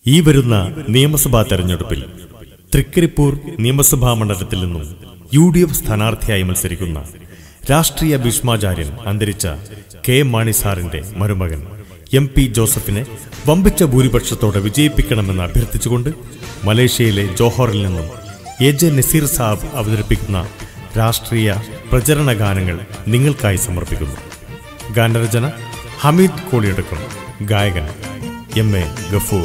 ഈ വരുന്ന നിയമസഭാ തെരഞ്ഞെടുപ്പിൽ തൃക്കരിപ്പൂർ നിയമസഭാ മണ്ഡലത്തിൽ നിന്നും UDF സ്ഥാനാർത്ഥിയായി മത്സരിക്കുന്ന രാഷ്ട്രീയ ഭീഷ്മാചാര്യൻ അന്തരിച്ച കെ മാണി സാറിന്റെ മരുമകൻ MP ജോസഫിനെ വമ്പിച്ച ഭൂരിപക്ഷത്തോടെ വിജയിപ്പിക്കണമെന്ന് അഭ്യർത്ഥിച്ചുകൊണ്ട് മലേഷ്യയിലെ ജോഹറിൽ നിന്നും AJ നസീർ സാബ് അവതരിപ്പിക്കുന്ന രാഷ്ട്രീയ പ്രചരണ ഗാനങ്ങൾ നിങ്ങൾക്കായി സമർപ്പിക്കുന്നു. ഗാനരചന ഹമീദ് കോളിയടക്കം, ഗായകൻ MA ഗഫൂർ.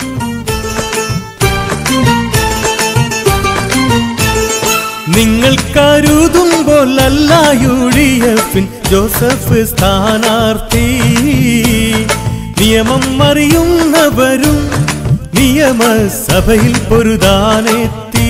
നിങ്ങൾ കരുതുമ്പോലല്ല UDF ജോസഫ് സ്ഥാനാർത്ഥി. നിയമം അറിയുന്നവരും നിയമസഭയിൽ പൊരുതാനെത്തി.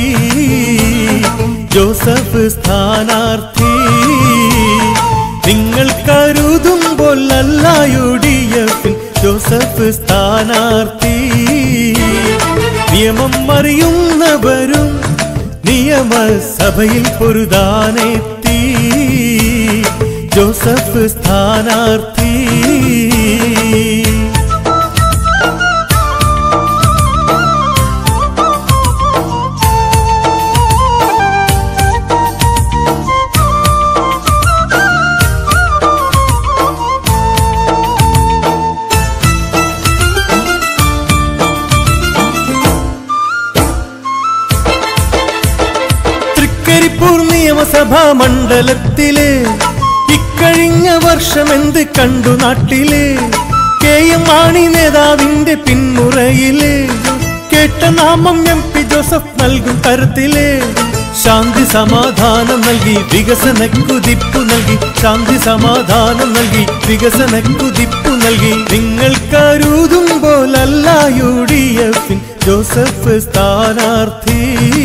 ജോസഫ് സ്ഥാനാർത്ഥി. നിങ്ങൾ കരുതുമ്പോലല്ല UDF ജോസഫ് സ്ഥാനാർത്ഥി. നിയമം അറിയുന്നവരും നിയമസഭയിൽ പൊരുതാനെത്തി. ജോസഫ് സ്ഥാനാർത്ഥി. തൃക്കരിപ്പൂർ നിയമസഭാ മണ്ഡലത്തിലെ ഇക്കഴിഞ്ഞ വർഷം എന്ത് കണ്ടു നാട്ടിലെ. KM മാണി നേതാവിന്റെ പിന്മുറയിലെ കേട്ട നാമം MP ജോസഫ് നൽകും തരത്തിലെ. ശാന്തി സമാധാനം നൽകി വികസന കുതിപ്പു നൽകി. ശാന്തി സമാധാനം നൽകി വികസന കുതിപ്പു നൽകി. നിങ്ങൾ കരുതുമ്പോലല്ല UDF ജോസഫ് സ്ഥാനാർത്ഥി.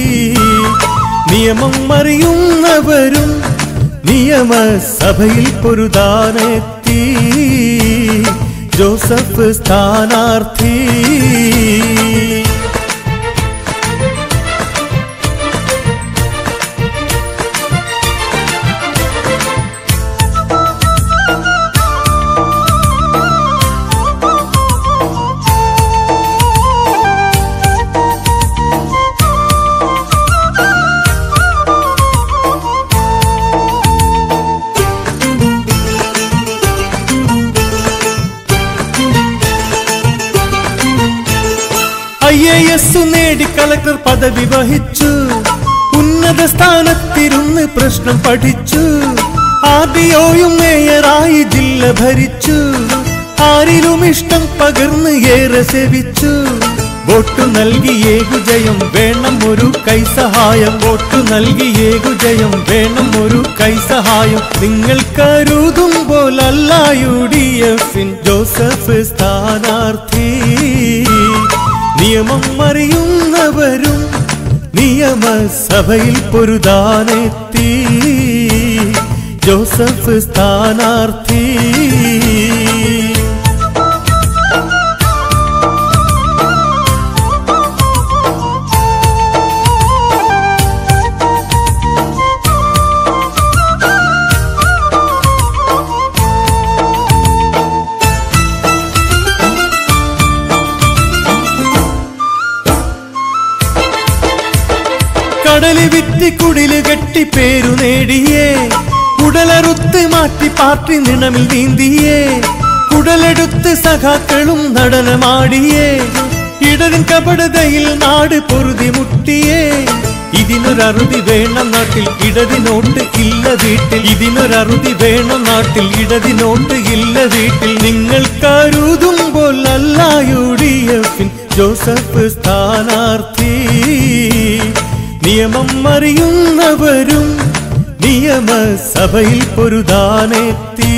നിയമം അറിയുന്നവരും നിയമസഭയിൽ പൊരുതാനെത്തി. ജോസഫ് സ്ഥാനാർത്ഥി. IAS നേടി കളക്ടർ പദവി വഹിച്ചു. ഉന്നത സ്ഥാനത്തിരുന്ന് പ്രശ്നം പഠിച്ചു. RDOയും മേയറായി ജില്ല ഭരിച്ചു. ആരിലും ഇഷ്ടം പകർന്ന് ഏറെ സേവിച്ചു. വോട്ടു നൽകി ഏകുജയം വേണം ഒരു കൈസഹായം. വോട്ടു നൽകി ഏകുജയം വേണം ഒരു കൈസഹായം. നിങ്ങൾ കരുതുമ്പോലല്ല UDF ജോസഫ് സ്ഥാനാർത്ഥി. നിയമം അറിയുന്നവരും നിയമസഭയിൽ പൊരുതാനെത്തി. ജോസഫ് സ്ഥാനാർത്ഥി. കടല് വിറ്റ് കുടില് കെട്ടി പേരു നേടിയേ. കുടലറുത്ത് മാറ്റി പാർട്ടി നിണമിൽ നീന്തിയേ. കുടലെടുത്ത് സഖാക്കളും നടനമാടിയേ. ഇടതിൻ കപടതയിൽ നാട് പൊറുതി മുട്ടിയേ. ഇതിനൊരറുതി വേണം നാട്ടിൽ, ഇടതിനോട്ട് ഇല്ല വീട്ടിൽ. ഇതിനൊരറുതി വേണം നാട്ടിൽ, ഇടതിനോട്ട് ഇല്ല വീട്ടിൽ. നിങ്ങൾ കരുതുമ്പോലല്ല UDF ജോസഫ് സ്ഥാനാർത്ഥി. നിയമം അറിയുന്നവരും നിയമസഭയിൽ പൊരുതാനെത്തി.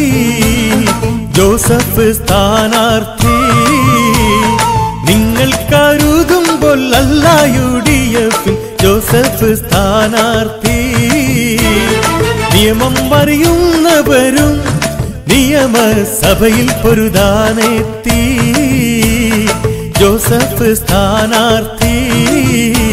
ജോസഫ് സ്ഥാനാർത്ഥി. നിങ്ങൾ കരുതുമ്പോലല്ല UDF ജോസഫ് സ്ഥാനാർത്ഥി. നിയമം അറിയുന്നവരും നിയമസഭയിൽ പൊരുതാനെത്തി. ജോസഫ് സ്ഥാനാർത്ഥി.